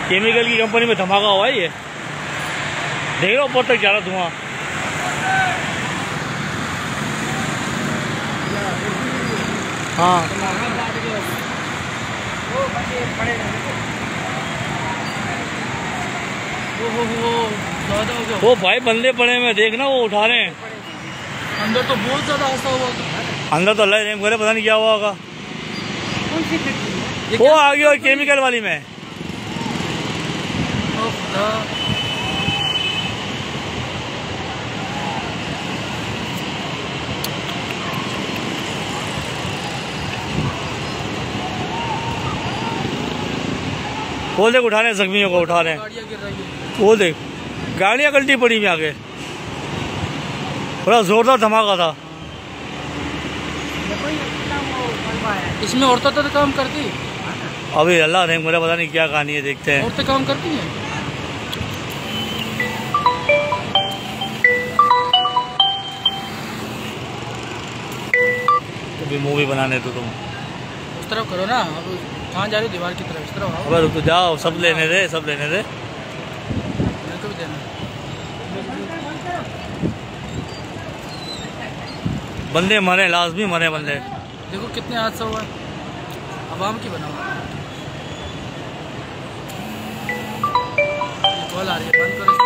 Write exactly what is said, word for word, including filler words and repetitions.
Chemical की company में धमाका हुआ है ये, देख लो ऊपर तक जा रहा धुआं। हाँ वो भाई बंदे पड़े में देखना, वो उठा रहे हैं। अंदर तो बहुत ज्यादा हादसा हुआ। अंदर तो अल्लाह रेम करे, पता नहीं क्या हुआ होगा। वो आ गया और केमिकल वाली में। वो देख उठा रहे हैं, जख्मियों को उठा रहे हैं। वो देख गाड़ियां गलती पड़ी में आगे, बड़ा जोरदार धमाका था। इसमें औरतें तो काम करती, अभी अल्लाह रहम करे, पता नहीं क्या कहानी है, देखते हैं। औरतें काम करती हैं। तो मूवी बनाने तो तुम उस तरफ करो ना, अब कहाँ जा रहे हो? दीवार की तरफ, इस तरफ आओ। अब रुक जाओ, सब लेने दे, सब लेने दे। मेरे को भी देना। बंदे मरे, लाजमी मरे बंदे। देखो कितने हादसा हुआ है, आवाम की बना हुआ। कॉल आ रही है, बंद करो।